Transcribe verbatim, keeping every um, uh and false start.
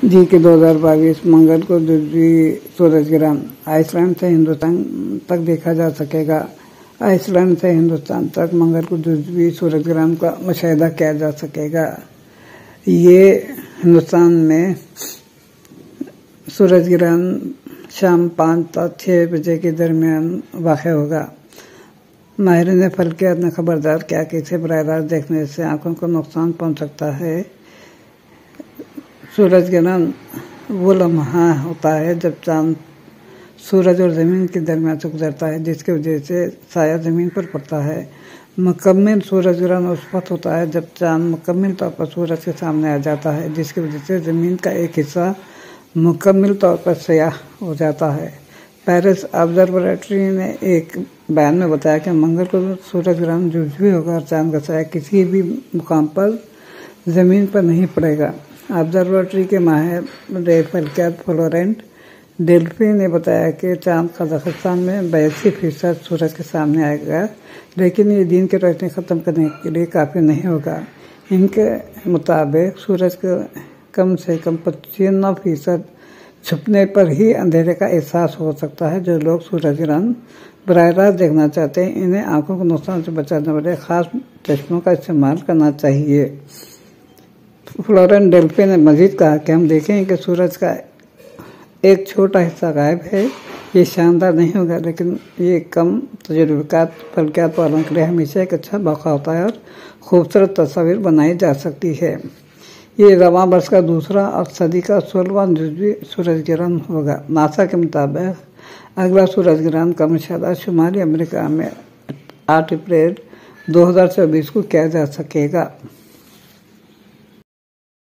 जी के दो हज़ार बाईस मंगल को ध्रुवीय सूरज ग्रहण आइसलैंड से हिंदुस्तान तक देखा जा सकेगा। आइसलैंड से हिंदुस्तान तक मंगल को ध्रुवीय सूरज ग्रहण का मुशाहिदा किया जा सकेगा। ये हिंदुस्तान में सूरज ग्रहण शाम पाँच तक छः बजे के दरमियान वाक़ होगा। माहिर ने फल्कियात ने खबरदार किया कि इसे बराह रास्त देखने से आंखों को नुकसान पहुंच सकता है। सूरज ग्रहण वो लम्हा होता है जब चांद सूरज और ज़मीन के दरमियान से गुजरता है, जिसकी वजह से साया ज़मीन पर पड़ता है। मुकम्मल सूरज ग्रहण उस वक्त होता है जब चांद मुकम्मल तौर पर सूरज के सामने आ जाता है, जिसकी वजह से ज़मीन का एक हिस्सा मुकम्मल तौर पर स्याह हो जाता है। पेरिस ऑब्जर्वेटरी ने एक बयान में बताया कि मंगल को सूरज ग्रहण जो भी होगा और चांद का साया किसी भी मुकाम पर ज़मीन पर नहीं पड़ेगा। ऑब्जर्वेटरी के माहिर रे फल्कियात फ्लोरेंट डेल्फी ने बताया कि चांद कजाकिस्तान में बयासी फीसद सूरज के सामने आएगा, लेकिन ये दिन की रोशनी ख़त्म करने के लिए काफ़ी नहीं होगा। इनके मुताबिक सूरज के कम से कम पचानवे फीसद छुपने पर ही अंधेरे का एहसास हो सकता है। जो लोग सूरज ग्रहण बराह रास्त देखना चाहते हैं, इन्हें आंखों को नुकसान से बचाने वाले खास चश्मों का इस्तेमाल करना चाहिए। फ्लोरेंट डेल्फी ने मजीद कहा कि हम देखेंगे कि सूरज का एक छोटा हिस्सा गायब है। ये शानदार नहीं होगा, लेकिन ये कम तजुर्बेकार फल्कियात वालों के लिए हमेशा एक अच्छा मौका होता है और खूबसूरत तस्वीर बनाई जा सकती है। ये रवां वर्ष का दूसरा और सदी का सोलहवां ध्रुवीय सूरज ग्रहण होगा। नासा के मुताबिक अगला सूरज ग्रहण का मुशाहिदा शुमाली अमेरिका में आठ अप्रैल दो हज़ार चौबीस को किया जा सकेगा।